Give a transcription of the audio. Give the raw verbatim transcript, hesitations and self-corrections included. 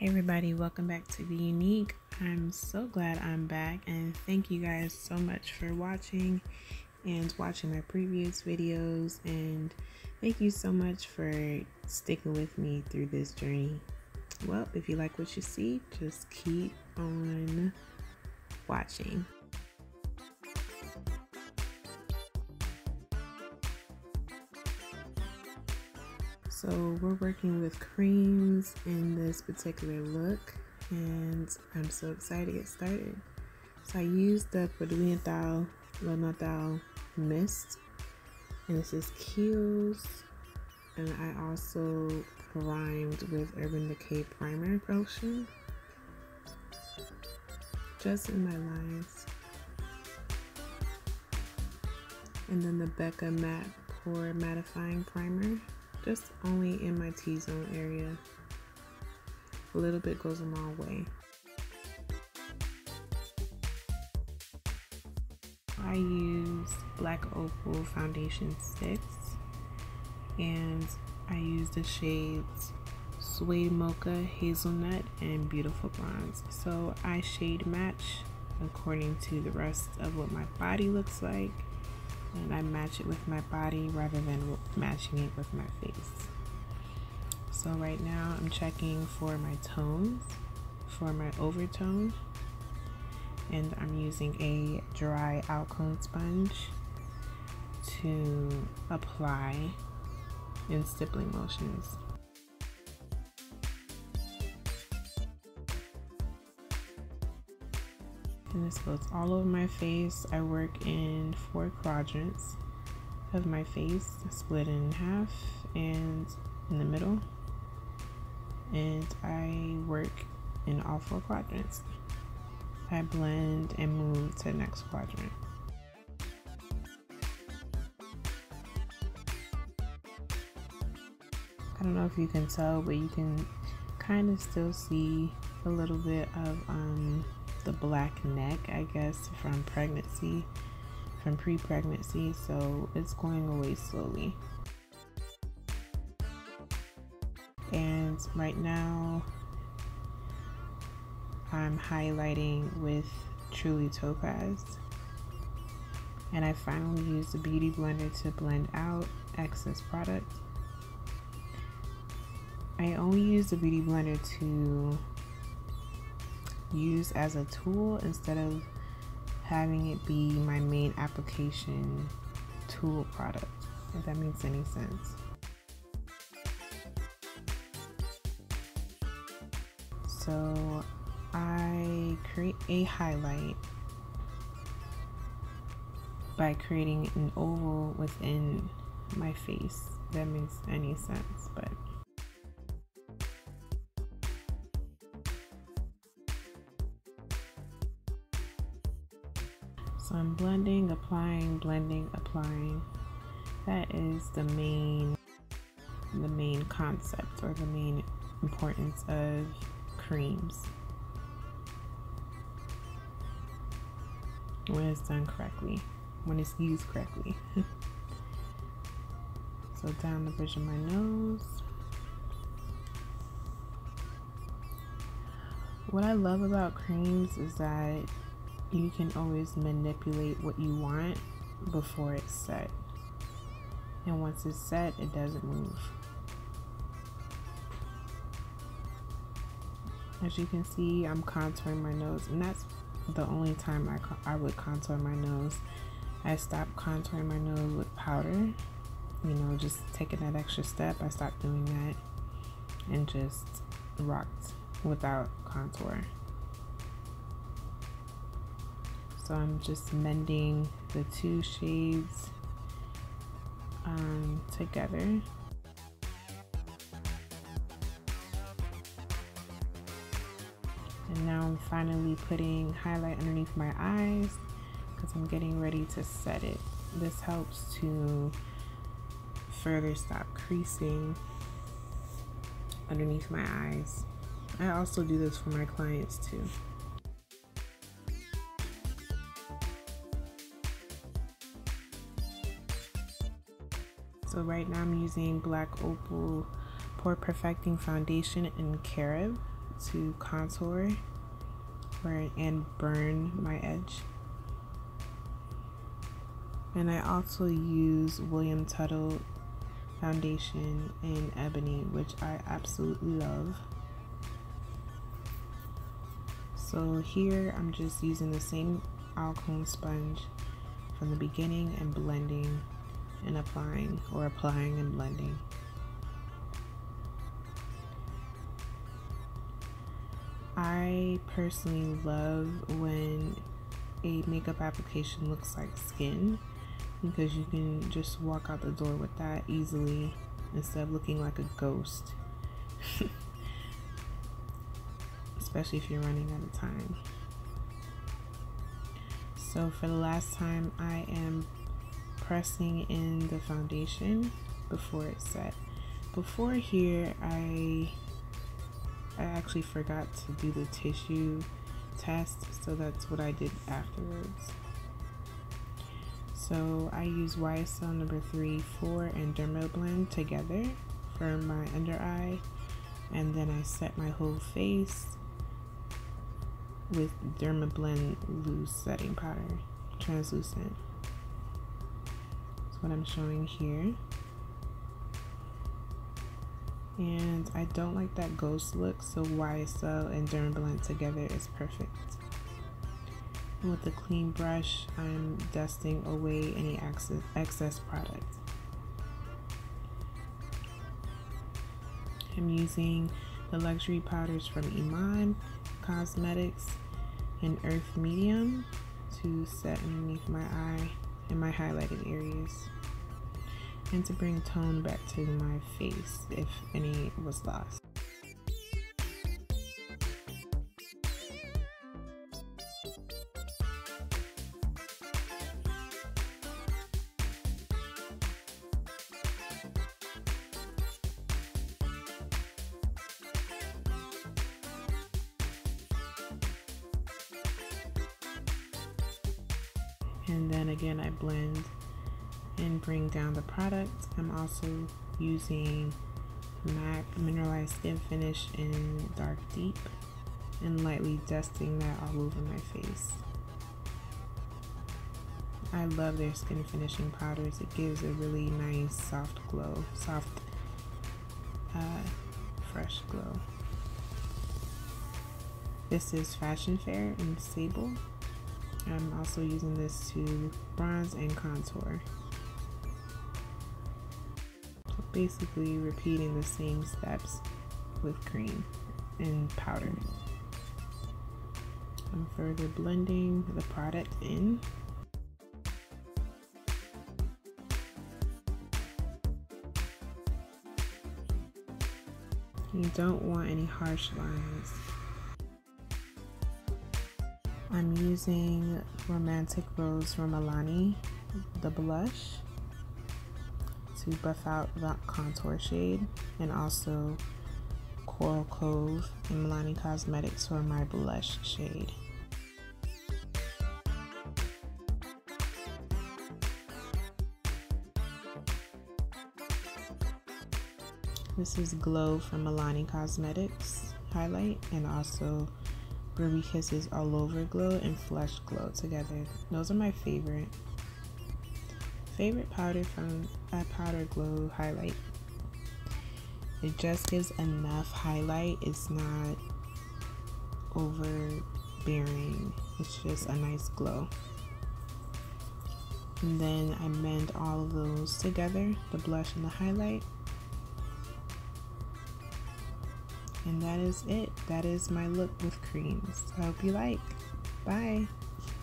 Hey everybody, welcome back to Be Unique. I'm so glad I'm back, and thank you guys so much for watching and watching my previous videos, and thank you so much for sticking with me through this journey. Well, if you like what you see, just keep on watching. So we're working with creams in this particular look, and I'm so excited to get started. So I used the Produit Le Natal Mist, and this is Kiehl's, and I also primed with Urban Decay Primer Potion, just in my lines. And then the Becca Matte Pore Mattifying Primer, just only in my T-zone area. A little bit goes a long way. I use Black Opal Foundation six, and I use the shades Suede Mocha, Hazelnut, and Beautiful Bronze. So I shade match according to the rest of what my body looks like, and I match it with my body rather than matching it with my face. So right now I'm checking for my tones, for my overtone, and I'm using a dry Alcone sponge to apply in stippling motions. And this goes all over my face. I work in four quadrants of my face, split in half and in the middle. And I work in all four quadrants. I blend and move to the next quadrant. I don't know if you can tell, but you can kind of still see a little bit of um, the black neck, I guess, from pregnancy, from pre-pregnancy, so it's going away slowly. And right now I'm highlighting with Truly Topaz, and I finally used the Beauty Blender to blend out excess product. I only use the Beauty Blender to use as a tool instead of having it be my main application tool product, if that makes any sense. So I create a highlight by creating an oval within my face, if that makes any sense. But so I'm blending, applying, blending, applying. That is the main, the main concept or the main importance of creams when it's done correctly, when it's used correctly. So down the bridge of my nose. What I love about creams is that you can always manipulate what you want before it's set. And once it's set, it doesn't move. As you can see, I'm contouring my nose, and that's the only time I, I would contour my nose. I stopped contouring my nose with powder, you know, just taking that extra step. I stopped doing that and just rocked without contour. So I'm just mending the two shades um, together. And now I'm finally putting highlight underneath my eyes because I'm getting ready to set it. This helps to further stop creasing underneath my eyes. I also do this for my clients too. So right now I'm using Black Opal Pore Perfecting Foundation in Carob to contour or, and burn my edge. And I also use William Tuttle foundation in Ebony, which I absolutely love. So here I'm just using the same Alcone sponge from the beginning and blending and applying, or applying and blending. I personally love when a makeup application looks like skin, because you can just walk out the door with that easily instead of looking like a ghost. Especially if you're running out of time. So for the last time, I am pressing in the foundation before it's set. Before here, I I actually forgot to do the tissue test, so that's what I did afterwards. So I use Y S L number three, four, and Dermablend together for my under eye, and then I set my whole face with Dermablend loose setting powder, translucent. That's what I'm showing here. And I don't like that ghost look, so Y S L and Dermablend together is perfect. And with the clean brush, I'm dusting away any excess, excess product. I'm using the luxury powders from Iman Cosmetics in Earth Medium to set underneath my eye and my highlighted areas, and to bring tone back to my face if any was lost. And then again, I blend and bring down the product. I'm also using MAC Mineralized Skin Finish in Dark Deep and lightly dusting that all over my face. I love their skin finishing powders. It gives a really nice soft glow, soft, uh, fresh glow. This is Fashion Fair in Sable. I'm also using this to bronze and contour. So basically repeating the same steps with cream and powder. I'm further blending the product in. You don't want any harsh lines. I'm using Romantic Rose from Milani, the blush, to buff out the contour shade, and also Coral Cove in Milani Cosmetics for my blush shade. This is Glow from Milani Cosmetics highlight, and also Ruby Kisses All Over Glow and Flush Glow together. Those are my favorite. Favorite powder from a Powder Glow highlight. It just gives enough highlight. It's not overbearing. It's just a nice glow. And then I blend all of those together, the blush and the highlight. And that is it. That is my look with creams. I hope you like. Bye.